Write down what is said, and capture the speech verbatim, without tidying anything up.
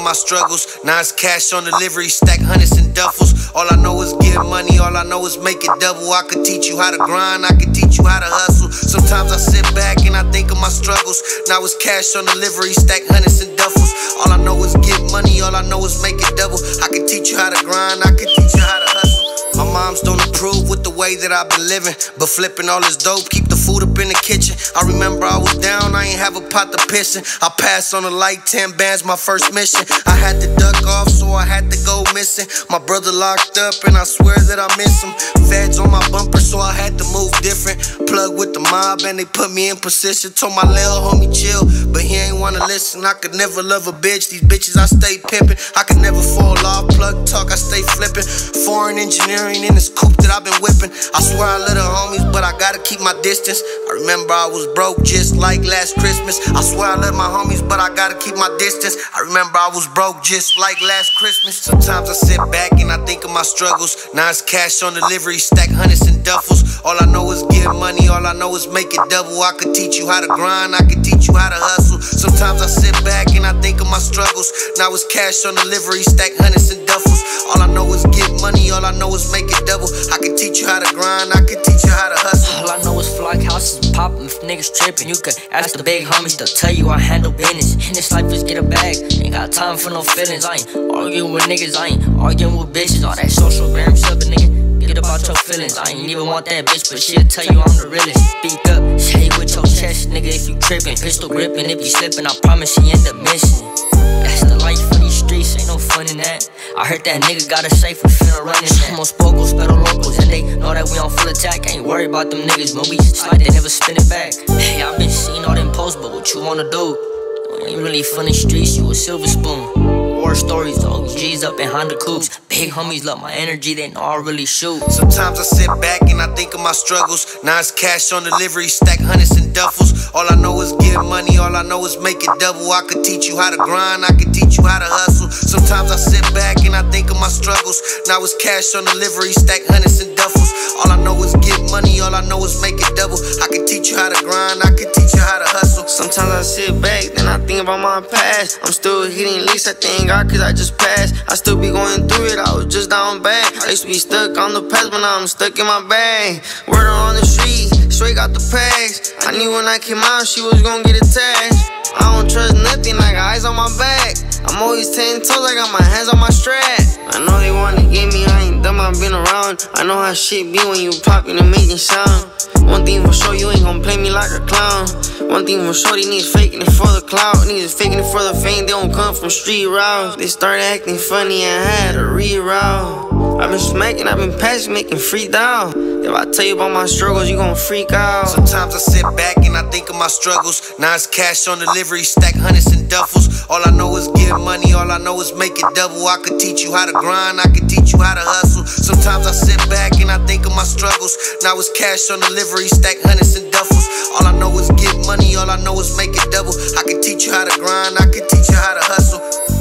my struggles. Now it's cash on delivery, stack hundreds and duffels. All I know is get money, all I know is make it double. I could teach you how to grind, I could teach you how to hustle. Sometimes I sit back and I think of my struggles. Now it's cash on delivery, stack hundreds and duffels. All I know is get money, all I know is make it double. I could teach you how to grind, I could teach you how to hustle. My moms don't approve with the way that I've been living, but flipping all this dope, keep the food up in the kitchen. I remember I was down, I ain't have a pot to piss in. I passed on the light, ten bands, my first mission. I had to duck off, so I had to go missing. My brother locked up, and I swear that I miss him. Feds on my bumper, so I had to move different. Plug with the mob, and they put me in position. Told my little homie chill, but he ain't wanna listen. I could never love a bitch, these bitches I stay pimping. I could never fall off, plug talk, I stay flipping. Foreign engineering in this coupe that I've been whipping. I swear I love the homies, but I gotta keep my distance. I remember I was broke just like last Christmas. I swear I love my homies, but I gotta keep my distance. I remember I was broke just like last Christmas. Sometimes I sit back and I think of my struggles. Now it's cash on delivery, stack hundreds and duffels. All I know is get money, all I know is make it double. I could teach you how to grind, I could teach you how to hustle. Sometimes I sit back and I think of my struggles. Now it's cash on delivery, stack hundreds and duffels. All I know is get money, all I know is make it double. I can teach you how to grind, I can teach you how to hustle. All I know is flock houses poppin', if niggas trippin'. You could ask the big homies, they'll tell you I handle business. In this life, just get a bag, ain't got time for no feelings. I ain't arguing with niggas, I ain't arguing with bitches. All that social gram shubbing, nigga, get about your feelings. I ain't even want that bitch, but she'll tell you I'm the realest. Speak up, say it with your chest, nigga, if you trippin'. Pistol grippin', if you slippin', I promise she end up missing. That's the life for these streets, ain't no fun in that. I heard that nigga got a safe, we finna run in that. Most pocos, pero locos, and they know that we on full attack. Ain't worried about them niggas, when we slide, they never spin it back. Hey, I been seeing all them posts, but what you wanna do? You ain't really fun in streets, you a silver spoon. War stories, O Gs up behind the coops. Big homies love my energy, they know I really shoot. Sometimes I sit back and I think of my struggles. Now it's cash on delivery, stack hundreds and duffels. All I know is get money, all I know is make it double. I could teach you how to grind, I could teach you how to hustle. Sometimes I sit back and I think of my struggles. Now it's cash on delivery, stack hundreds and duffels. All I know is get money, all I know is make it double. I can teach you how to grind, I can teach you how to hustle. Sometimes I sit back, then I think about my past. I'm still hitting licks, I thank God cause I just passed. I still be going through it, I was just down bad. I used to be stuck on the past, but now I'm stuck in my bag. Word on the street, straight got the packs. I knew when I came out, she was gonna get attached. I don't trust nothing, I got eyes on my back. I'm always ten toes, I got my hands on my strap. I know they wanna get me, I ain't dumb, I've been around. I know how shit be when you poppin' and making sound. One thing for sure, you ain't gon' play me like a clown. One thing for sure, these niggas faking it for the clout. Niggas faking it for the fame, they don't come from street routes. They started acting funny and had to reroute. I've been smacking, I've been passing, making free down. If I tell you about my struggles, you gon' freak out. Sometimes I sit back and I think of my struggles. Now it's cash on delivery, stack hundreds and duffels. All I know is get money, all I know is make it double. I could teach you how to grind, I could teach you how to hustle. Sometimes I sit back and I think of my struggles. Now it's cash on delivery, stack hundreds and duffels. All I know is get money, all I know is make it double. I can teach you how to grind, I can teach you how to hustle.